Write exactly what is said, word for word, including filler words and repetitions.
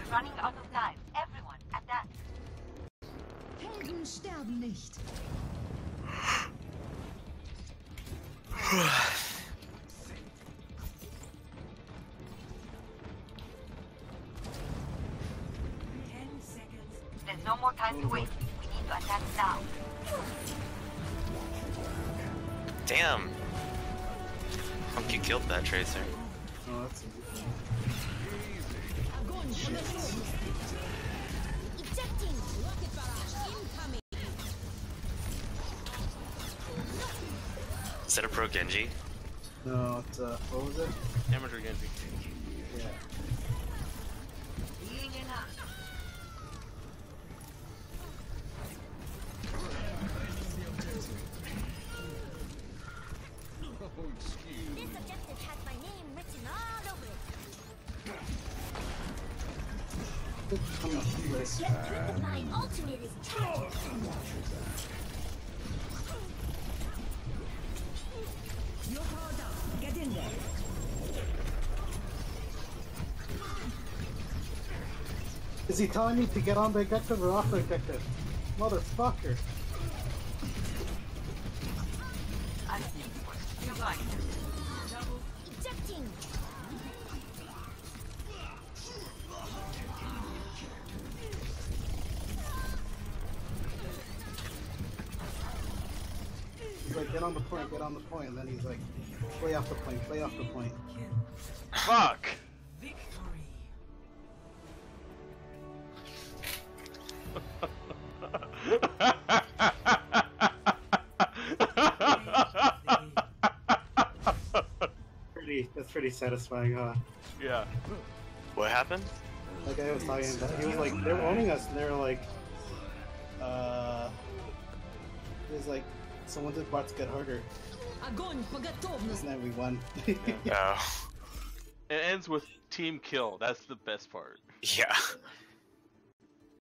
running out of time. Everyone, attack. Helden sterben nicht. Ten seconds. There's no more time to waste. We need to attack now. Damn. Fuck, you killed that Tracer. Oh, that's easy. Ejecting. Rocket barrage incoming. Is that a pro Genji? No, it's uh, what was it? Amateur Genji. Yeah. Healing enough. This objective has my name written all over it. Come on, this guy. My ultimate is charged. You're powered up. Get in there. Is he telling me to get on the objective or off the objective? Motherfucker. I see. You like it. Ejecting. He's like, get on the point, get on the point, and then he's like, play off the point, play off the point. Fuck! Pretty, that's pretty satisfying, huh? Yeah. What happened? Like I was talking about, he was like, they were owning us, and they were like, uh, it was like, someone did bots get harder, Огонь по готовности. and then we won. Oh. It ends with team kill. That's the best part. Yeah.